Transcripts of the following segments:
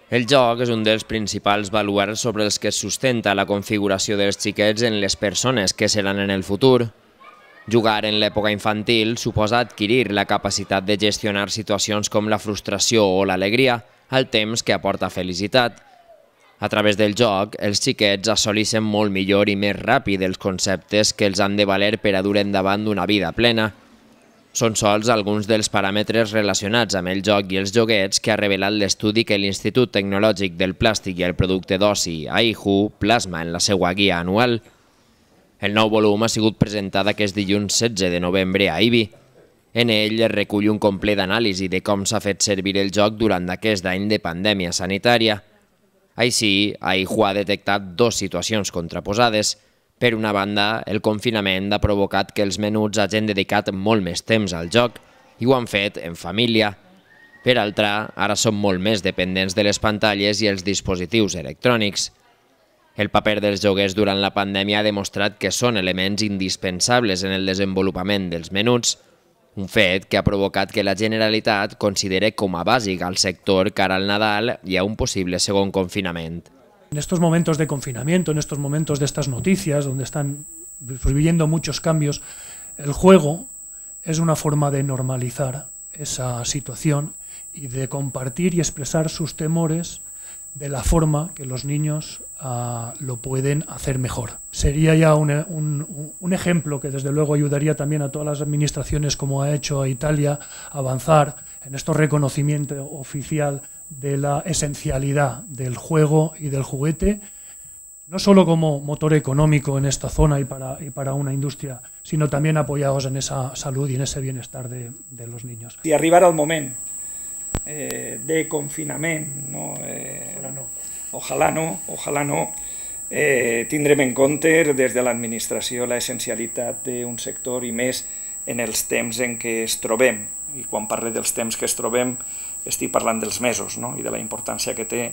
El joc és un dels principals baluards sobre els que es sustenta la configuració dels xiquets en les persones que seran en el futur. Jugar en l'època infantil suposa adquirir la capacitat de gestionar situacions com la frustració o l'alegria, al temps que aporta felicitat. A través del joc, els xiquets assoleixen molt millor i més ràpid els conceptes que els han de valer per a dur endavant una vida plena. Són sols alguns dels paràmetres relacionats amb el joc i els joguets que ha revelat l'estudi que l'Institut Tecnològic del Plàstic i el Producte d'Oci, AIJU, plasma en la seva guia anual. El nou volum ha sigut presentat aquest dilluns 16 de novembre a IBI. En ell es recull un complet d'anàlisi de com s'ha fet servir el joc durant aquest any de pandèmia sanitària. Així, AIJU ha detectat dues situacions contraposades. Per una banda, el confinament ha provocat que els menuts hagin dedicat molt més temps al joc i ho han fet en família. Per altra, ara són molt més dependents de les pantalles i els dispositius electrònics. El paper dels joguers durant la pandèmia ha demostrat que són elements indispensables en el desenvolupament dels menuts, un fet que ha provocat que la Generalitat considere com a bàsic al sector cara al Nadal i a un possible segon confinament. En estos momentos de confinamiento, en estos momentos de estas noticias, donde están viviendo muchos cambios, el juego es una forma de normalizar esa situación y de compartir y expresar sus temores de la forma que los niños lo pueden hacer mejor. Sería ya un ejemplo que desde luego ayudaría también a todas las administraciones, como ha hecho a Italia, a avanzar en este reconocimiento oficial de la esencialidad del juego y del juguete, no solo como motor económico en esta zona y para una industria, sino también apoyados en esa salud y en ese bienestar de los niños. Si arribara el moment de confinament, no, ojalà no, tindrem en compte des de l'administració l'essencialitat d'un sector i més en els temps en què es trobem. I quan parlo dels temps que es trobem estic parlant dels mesos, no? I de la importància que té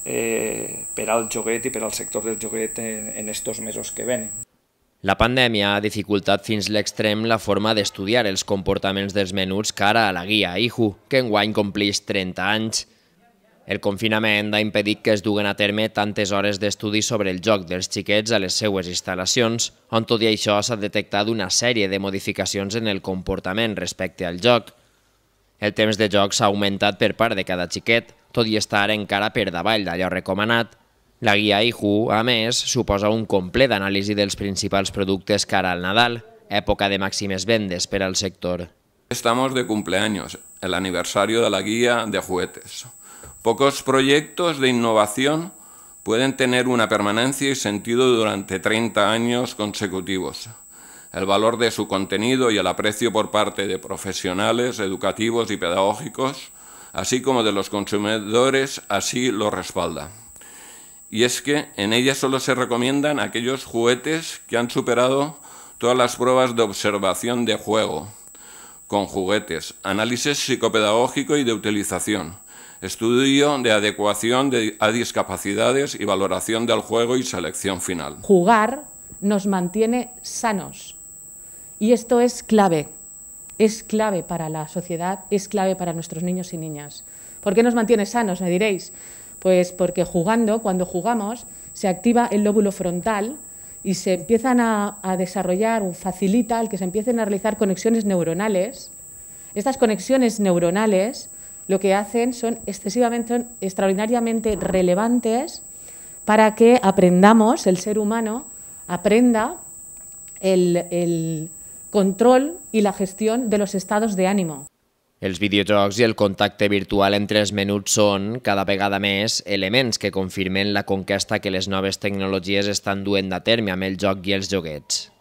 per al joguet i per al sector del joguet en estos mesos que venen. La pandèmia ha dificultat fins l'extrem la forma d'estudiar els comportaments dels menuts cara a la guia AIJU, que enguany compleix 30 anys. El confinament ha impedit que es duguen a terme tantes hores d'estudi sobre el joc dels xiquets a les seues instal·lacions, on tot i això s'ha detectat una sèrie de modificacions en el comportament respecte al joc. El temps de joc s'ha augmentat per part de cada xiquet, tot i estar encara per davall d'allò recomanat. La guia AIJU, a més, suposa un complet anàlisi dels principals productes cara al Nadal, època de màximes vendes per al sector. Estamos de cumpleaños, el aniversario de la guía de juguetes. Pocos proyectos de innovación pueden tener una permanencia y sentido durante 30 años consecutivos. El valor de su contenido y el aprecio por parte de profesionales, educativos y pedagógicos, así como de los consumidores, así lo respalda. Y es que en ella solo se recomiendan aquellos juguetes que han superado todas las pruebas de observación de juego, con juguetes, análisis psicopedagógico y de utilización, estudio de adecuación a discapacidades y valoración del juego y selección final. Jugar nos mantiene sanos. Y esto es clave para la sociedad, es clave para nuestros niños y niñas. ¿Por qué nos mantiene sanos, me diréis? Pues porque cuando jugamos, se activa el lóbulo frontal y se empiezan a desarrollar, o facilita el que se empiecen a realizar conexiones neuronales. Estas conexiones neuronales lo que hacen son extraordinariamente relevantes para que aprendamos, el ser humano aprenda el control i la gestió de los estados de ánimo. Els videojocs i el contacte virtual entre els menuts són, cada vegada més, elements que confirmen la conquesta que les noves tecnologies estan duent a terme amb el joc i els joguets.